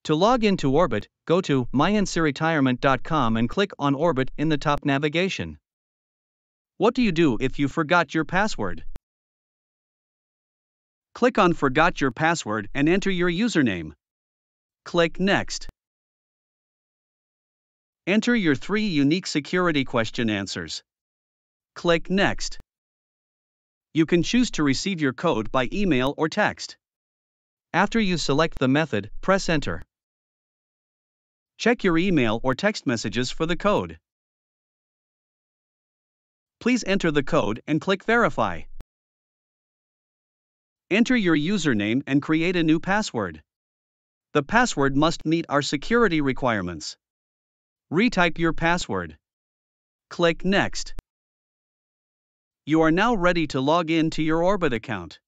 To log into Orbit, go to mynsretirement.com and click on Orbit in the top navigation. What do you do if you forgot your password? Click on Forgot Your Password and enter your username. Click Next. Enter your 3 unique security question answers. Click Next. You can choose to receive your code by email or text. After you select the method, press Enter. Check your email or text messages for the code. Please enter the code and click Verify. Enter your username and create a new password. The password must meet our security requirements. Retype your password. Click Next. You are now ready to log in to your Orbit account.